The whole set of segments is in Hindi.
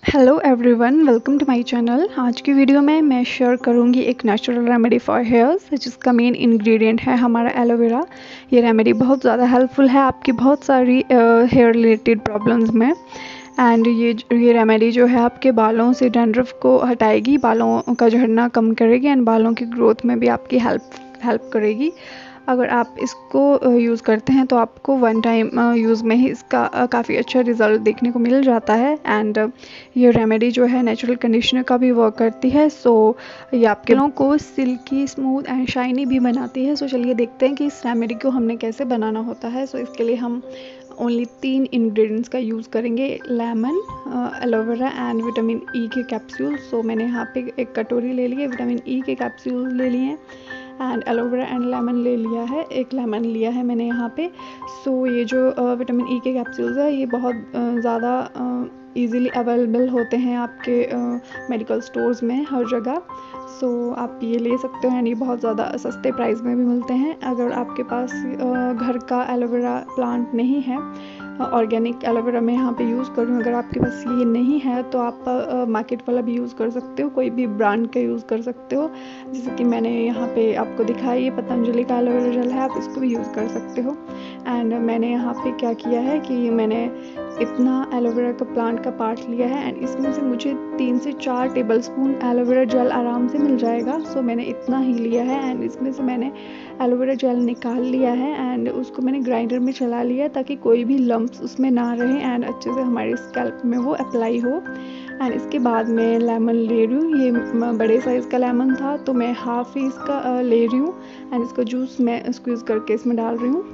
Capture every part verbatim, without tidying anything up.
Hello everyone, welcome to my channel. आज की वीडियो में मैं शेयर करूंगी एक नेचुरल रेमेडी फॉर हेयर्स जिसका मेन इंग्रेडिएंट है हमारा एलोवेरा। ये रेमेडी बहुत ज़्यादा हेल्पफुल है आपकी बहुत सारी हेयर रिलेटेड प्रॉब्लम्स में। एंड ये ये रेमेडी जो है आपके बालों से डैंड्रफ को हटाएगी, बालों का झड़ना कम करेगी एंड बालों की ग्रोथ में भी आपकी हेल्प हेल्प करेगी। अगर आप इसको यूज़ करते हैं तो आपको वन टाइम यूज़ में ही इसका काफ़ी अच्छा रिज़ल्ट देखने को मिल जाता है। एंड ये रेमेडी जो है नेचुरल कंडीशनर का भी वर्क करती है। सो ये आपके बालों को सिल्की, स्मूथ एंड शाइनी भी बनाती है। सो चलिए देखते हैं कि इस रेमेडी को हमने कैसे बनाना होता है। सो इसके लिए हम ओनली तीन इंग्रेडिएंट्स का यूज़ करेंगे, lemon, aloe vera and vitamin E के कैप्सूल। सो मैंने यहाँ पे एक कटोरी ले ली है, विटामिन ई के कैप्सूल ले लिए हैं एंड एलोवेरा एंड लेमन ले लिया है, एक लेमन लिया है मैंने यहाँ पे। सो so, ये जो विटामिन ई के कैप्सूल्स है ये बहुत ज़्यादा इजीली अवेलेबल होते हैं आपके मेडिकल स्टोर्स में हर जगह। सो so, आप ये ले सकते हो एंड ये बहुत ज़्यादा सस्ते प्राइस में भी मिलते हैं। अगर आपके पास घर का एलोवेरा प्लांट नहीं है, ऑर्गेनिक एलोवेरा मैं यहाँ पे यूज़ कर रही हूँ, अगर आपके पास ये नहीं है तो आप मार्केट वाला भी यूज़ कर सकते हो, कोई भी ब्रांड का यूज़ कर सकते हो। जैसे कि मैंने यहाँ पे आपको दिखाया, ये पतंजलि का एलोवेरा जेल है, आप इसको भी यूज़ कर सकते हो। एंड मैंने यहाँ पे क्या किया है कि मैंने इतना एलोवेरा का प्लांट का पार्ट लिया है एंड इसमें से मुझे तीन से चार टेबल स्पून एलोवेरा जेल आराम से मिल जाएगा। सो मैंने इतना ही लिया है एंड इसमें से मैंने एलोवेरा जेल निकाल लिया है एंड उसको मैंने ग्राइंडर में चला लिया ताकि कोई भी लम्प्स उसमें ना रहे एंड अच्छे से हमारे स्कैल्प में वो अप्लाई हो। एंड इसके बाद मैं लेमन ले रही हूँ, ये बड़े साइज़ का लेमन था तो मैं हाफ ही इसका ले रही हूँ एंड इसका जूस मैं स्क्वीज़ करके इसमें डाल रही हूँ।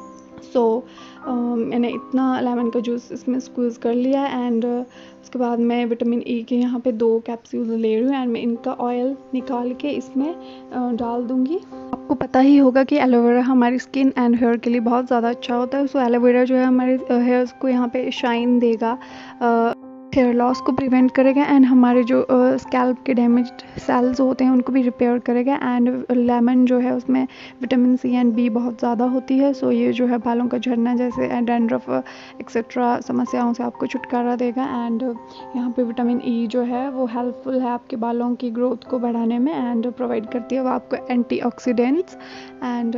सो so, uh, मैंने इतना लेमन का जूस इसमें स्क्वीज़ कर लिया एंड uh, उसके बाद मैं विटामिन ई के यहाँ पे दो कैप्सूल ले रही हूँ एंड मैं इनका ऑयल निकाल के इसमें uh, डाल दूँगी। आपको पता ही होगा कि एलोवेरा हमारी स्किन एंड हेयर के लिए बहुत ज़्यादा अच्छा होता है। सो so, एलोवेरा जो है हमारे हेयर्स को यहाँ पे शाइन देगा, uh, हेयर लॉस को प्रिवेंट करेगा एंड हमारे जो स्कैल्प के डैमेज्ड सेल्स होते हैं उनको भी रिपेयर करेगा। एंड लेमन जो है उसमें विटामिन सी एंड बी बहुत ज़्यादा होती है। सो so, ये जो है बालों का झड़ना जैसे डैंड्रफ एक्सेट्रा समस्याओं से आपको छुटकारा देगा। एंड यहाँ पे विटामिन ई जो है वो हेल्पफुल है आपके बालों की ग्रोथ को बढ़ाने में एंड प्रोवाइड करती है वो आपको एंटीऑक्सीडेंट्स। एंड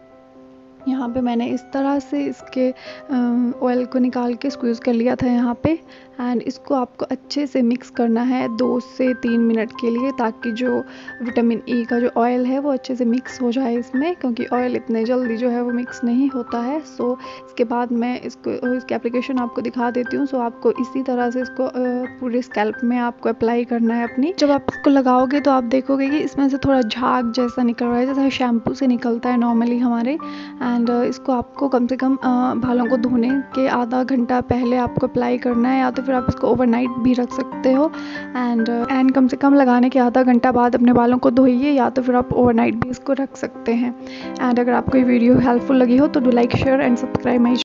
यहाँ पे मैंने इस तरह से इसके ऑयल को निकाल के स्क्वीज़ कर लिया था यहाँ पे एंड इसको आपको अच्छे से मिक्स करना है दो से तीन मिनट के लिए ताकि जो विटामिन ई का जो ऑयल है वो अच्छे से मिक्स हो जाए इसमें, क्योंकि ऑयल इतने जल्दी जो है वो मिक्स नहीं होता है। सो इसके बाद मैं इसको इसकी एप्लीकेशन आपको दिखा देती हूँ। सो आपको इसी तरह से इसको पूरे स्कैल्प में आपको अप्लाई करना है अपनी। जब आप इसको लगाओगे तो आप देखोगे कि इसमें से थोड़ा झाग जैसा निकल रहा है, जैसे शैम्पू से निकलता है नॉर्मली हमारे। एंड इसको आपको कम से कम बालों को धोने के आधा घंटा पहले आपको अप्लाई करना है, या तो फिर आप इसको ओवरनाइट भी रख सकते हो। एंड एंड कम से कम लगाने के आधा घंटा बाद अपने बालों को धोइए, या तो फिर आप ओवरनाइट भी इसको रख सकते हैं। एंड अगर आपको ये वीडियो हेल्पफुल लगी हो तो do like, share and subscribe my